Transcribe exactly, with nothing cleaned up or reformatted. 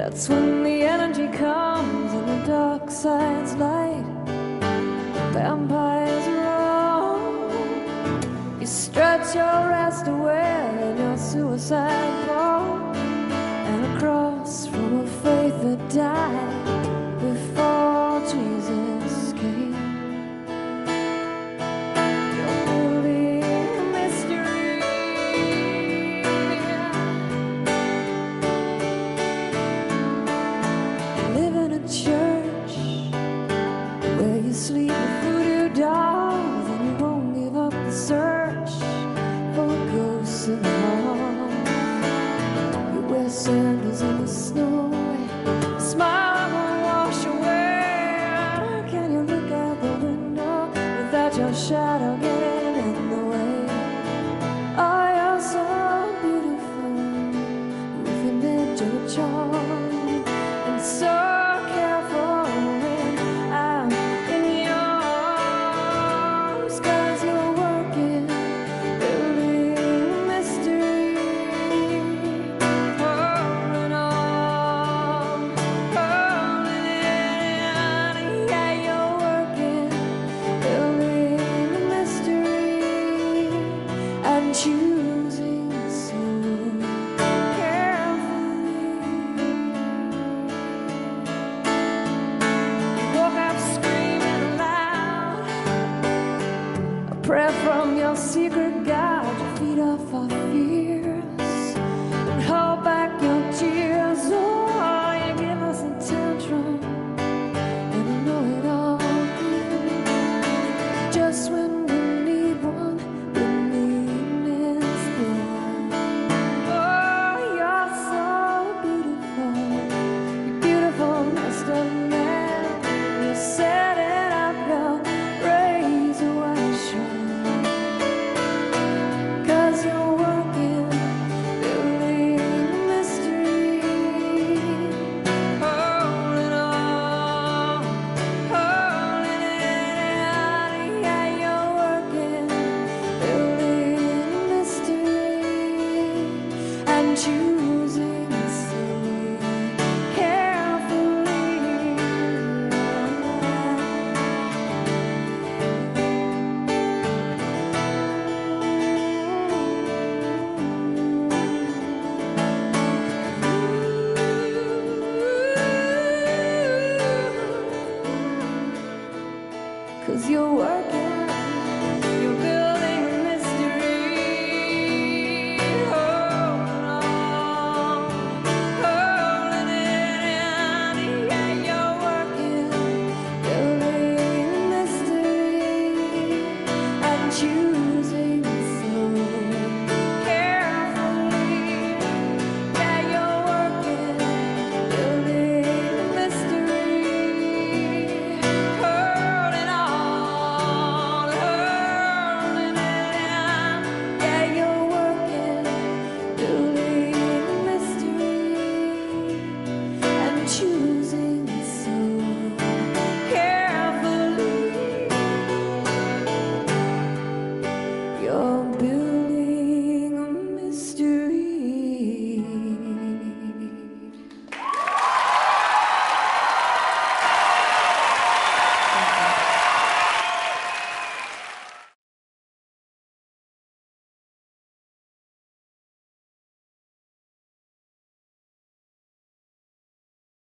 That's when the energy comes and the dark side's light. Vampires roam. You stretch your rest away in your suicide vault, and across from a faith that died before Jesus came. You're building a mystery. You live in a church where you sleep with voodoo dolls, and you won't give up the search for ghosts in the hall. You wear sandals in the snow, smile won't wash away. Can you look out the window without your shadow getting in the way? Oh, you're so beautiful with an edge of a charm, and so careful when I'm in your arms. 'Cause you're working, building a mystery, holding on, holding it in. Yeah, you're working, building a mystery, and choosing so carefully. Woke up screaming loud, a prayer from your secret God. You feed off our fears and hold back your tears. Oh, you give us a tantrum, and I know it all. Just when we need one, we need is gone. Oh, you're so beautiful, you beautiful messed up man. You set it up, your razor wire shine. 'Cause you're working, building a mystery, holding on, holding it in. Yeah, you're working, building a mystery, and choosing so carefully. Cause you're working.